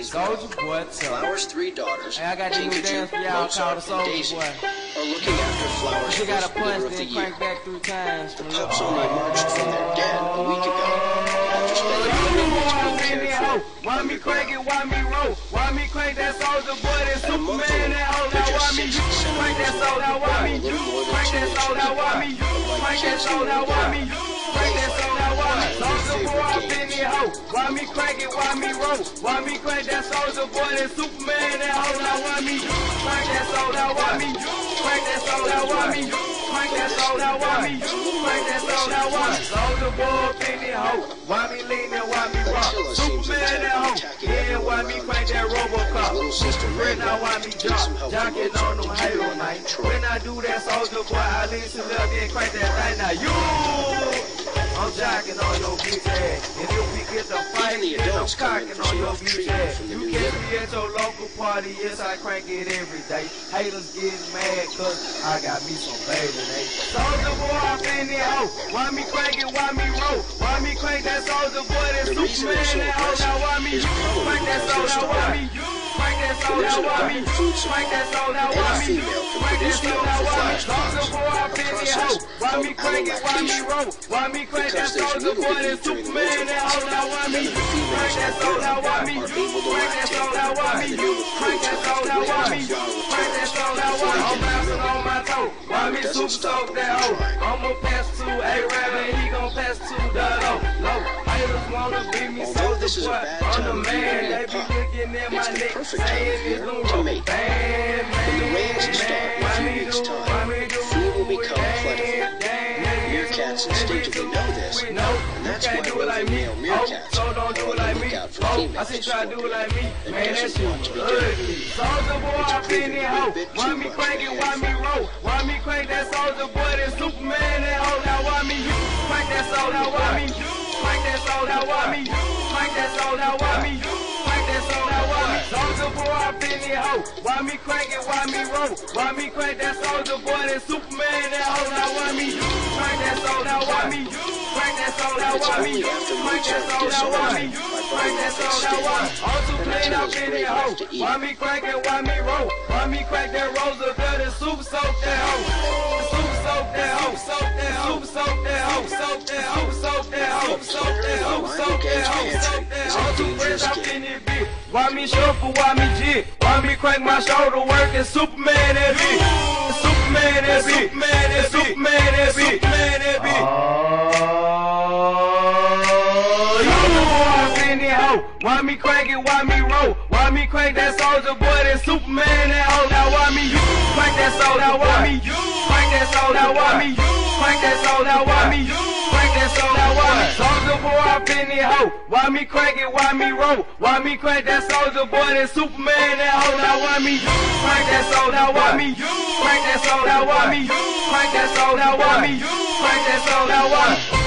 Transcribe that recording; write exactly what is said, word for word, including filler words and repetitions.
Please Soulja know, Boy, Flower's three daughters, hey, I got this new dance for y'all called the Mozart, and Soulja Daisy, Boy. are looking after Flower's You gotta first litter punch, of the then year. crank back three times. The pups only emerged from their den a week ago, after spending many weeks being cared for. Why me crank it, why me roll? Why me crank that Soulja Boy, that Superman, that hoe? Now why me you crank that soul? Now why me you crank that soul? Now why me you crank that soul? Now why me you crank that soul? Now why me Soulja Boy up in the hoe? Why me crank it, why me roll? Why me crank that Soulja Boy, that Superman, that hoe? Now why me you crank that soul? Now why me you crank that soul? Now why me you crank that soul? Now why me you crank that soul? Now why me Soulja Boy up in the hoe? Why me lean and why me rock? Superman, that hoe? Yeah, why me crank that Robocop? Right now why me jock? Jocking on them Halo night. When I do that Soulja Boy, I listen up and crank that thing. Now you, I'm jocking on your bitch ass. And if we get the fight, then I'm cocking on your bitch ass. You catch me at your local party, yes, I crank it every day. Haters getting mad cause I got me some baby, they Soulja Boy up in the hoe. Why me crank it, why me roll? Why me crank that Soulja Boy, that Superman, that hoe? Now why me you crank that soul? Now why me you crank that soul? Now why me you crank that soul? Now why me you crank that soul? Now why me Soulja Boy up in the hoe? Why me crank it, why me roll? Why me crank that Soulja Boy, that Superman, that hoe? Now why me you crank that soul? Now why me you crank that soul? Now why me you crank that soul? Now why me you crank that soul? Now why I'm bouncing on my toe? Why me super soak that hoe? I'ma pass to A-Rab and he gon' pass to the low. Low. Haters wanna beat me, Soulja Boy, I'm the man. They be looking at my neck, saying it's no rope. Bam, When the rains start a few weeks' time, food will become plentiful. Meerkats instinctively know this, and that's why both male meerkats are on the lookout for females to swarm in and doesn't want to be dirty. Soulja Boy up in the hoe. Why me crank it, why me roll? Why me crank that Soulja Boy, that Superman, that hoe? Now why me you crank that soul? Now why me you crank that soul? Now why me you crank that soul? Now why me you crank that soul? Now why me Soulja Boy up in the hoe? Why me crank it, why me roll? Why me crank that Soulja Boy, that Superman, that hoe? Now why me you crank that soul? Now why me you crank that soul? Now why me you crank that soul? Now why me you crank that soul? Now why me all too clean up in the hoe? Why me crank it, why me roll? Why me crank that Roosevelt and super soak that hoe? Super soak that hoe, soak that hoe, super soak that hoe, soak that hoe, soak that hoe, soak that hoe, soak that hoe, soak that hoe. All too fresh up in this bitch. Why me shuffle, why me jig? Why me crank my shoulder work and Superman that bitch? Superman that bitch, Superman that bitch, Superman that bitch, Superman that bitch. Why me crank it, why me roll? Why me crank that Soulja Boy, that Superman, that hoe? Now why me you crank that soul? Now why me you crank that soul? Now why me you crank that soul? Now why me you crank that soul? Now why me Soulja Boy up in the hoe? Why me crank it, why me roll? Why me crank that Soulja Boy, that Superman, that hoe? Now why me you crank that soul? Now why me you crank that soul? Now why me you crank that soul? Now why me you crank that soul? Now why